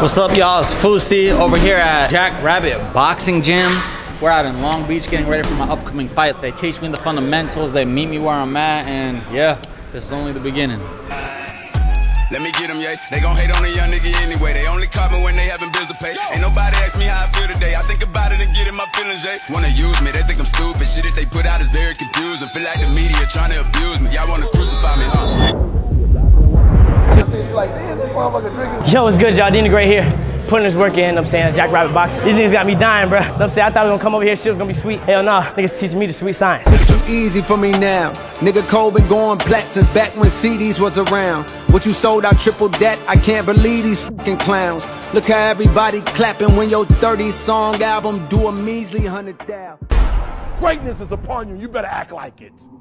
What's up, y'all? It's Fousey over here at Jack Rabbit Boxing Gym. We're out in Long Beach getting ready for my upcoming fight. They teach me the fundamentals, they meet me where I'm at, and yeah, this is only the beginning. Let me get them, yeah. They gon' hate on a young nigga anyway. They only call me when they having bills to pay. Ain't nobody ask me how I feel today. I think about it and get in my feelings, yeah. Wanna use me, they think I'm stupid. Shit that they put out is very confusing. Feel like the media trying to abuse me. Y'all wanna crucify me, huh? Yo, what's good, y'all? Dina Gray here. Putting this work in, I'm saying, Jack Rabbit Boxing. These niggas got me dying, bro. I'm saying, I thought I was gonna come over here, shit was gonna be sweet. Hell nah, niggas teaching me the sweet science. It's too easy for me now. Nigga Cole been going plat since back when CDs was around. What you sold, I tripled that. I can't believe these fucking clowns. Look how everybody clapping when your 30-song album do a measly 100,000. Greatness is upon you. You better act like it.